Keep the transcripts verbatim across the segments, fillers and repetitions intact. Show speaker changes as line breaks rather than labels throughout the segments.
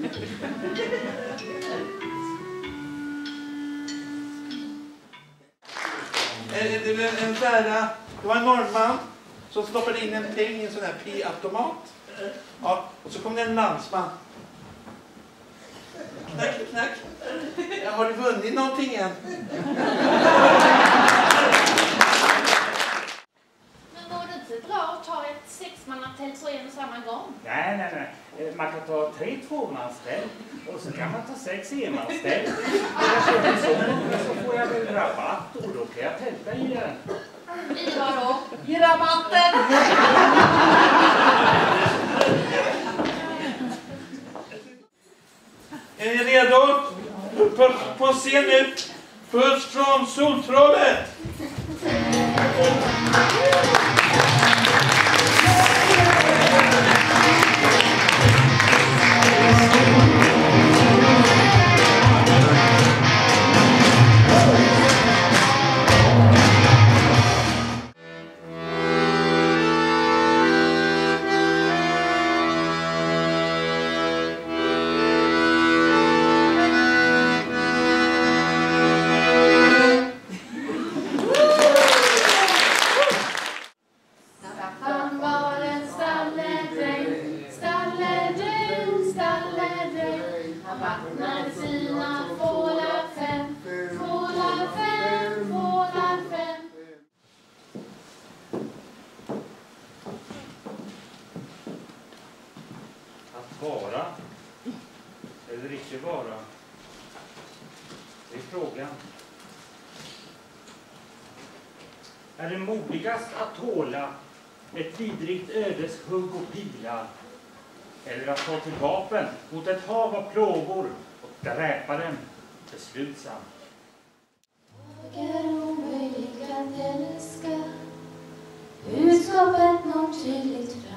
Det var en där, det var en norrman som stoppade in en peng i en sån här p-automat. Ja, och så kom det en landsman. Knack, knack. Har du vunnit någonting än?
Men var det inte bra att ta ett sexmannatält på en och samma gång?
Nej, nej, nej. Man kan ta tre tvåmanstält och så kan man ta sex enmanstält. Så får jag väl rabatt och då kan jag tälta i den.
I vadå?
I rabatten!
Är ni redo? På, på scen nu. Först från Soltrollet.
Vara eller icke vara? Det är frågan. Är det modigast att tåla ett vidrigt ödes hugg och pilar? Eller att ta till vapen mot ett hav av plågor och dräpa dem beslutsamt?
Vågar omöjligt att älska, budskapet når tydligt fram.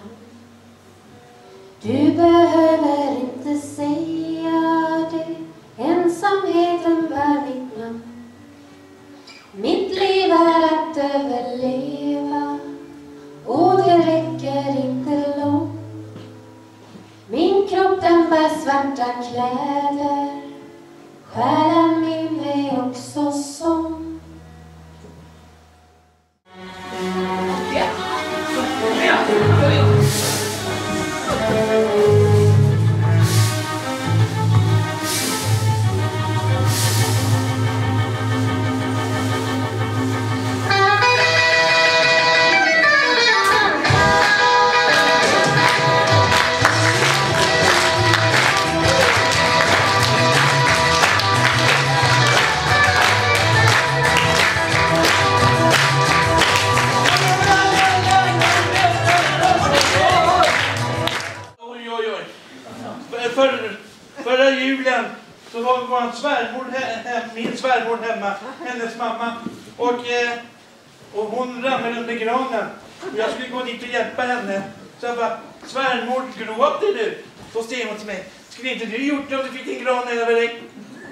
Du behöver inte säga det, ensamheten bär mitt namn. Mitt liv är att överleva, och det räcker inte långt. Min kropp den bär svarta kläder, själen min är också sång.
För, förra julen så var vår svärmor he, min svärmor hemma, hennes mamma, och, eh, och hon ramlade under granen. Och jag skulle gå dit och hjälpa henne. Så jag bara, svärmor, gråter du? Så säger hon till mig, skulle inte du gjort det om du fick en gran över dig?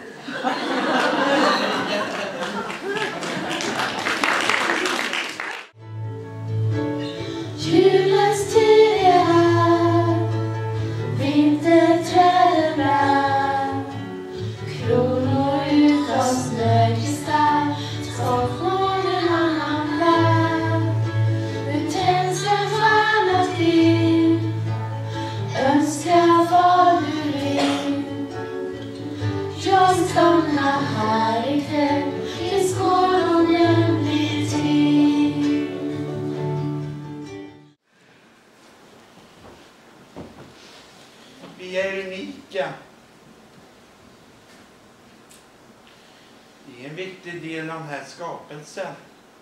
Julens tid är här, vinterträden bär, kronor utav snökristall, som från en annan värld. Nu tänds en stjärna till, önska vad du vill. Jag stannar här ikväll, tills morgonen blir till.
Vi är unika. Det är en viktig del av den här skapelsen.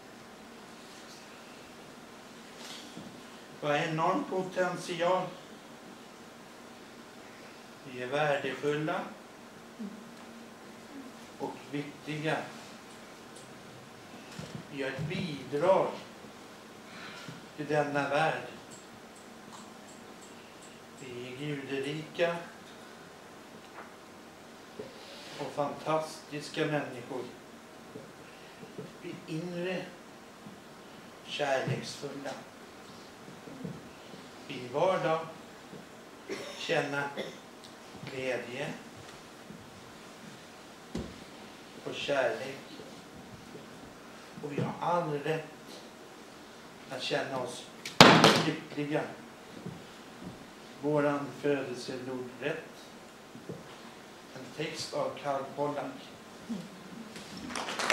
Vad är enorm potential. Vi är värdefulla och viktiga. Vi har ett bidrag till denna värld. Vi är guderika och fantastiska människor. Vi är inre kärleksfulla. Vi i vardag känna glädje och kärlek. Och vi har all rätt att känna oss lyckliga. Våran födelselodrätt. En text av Karl Pollack.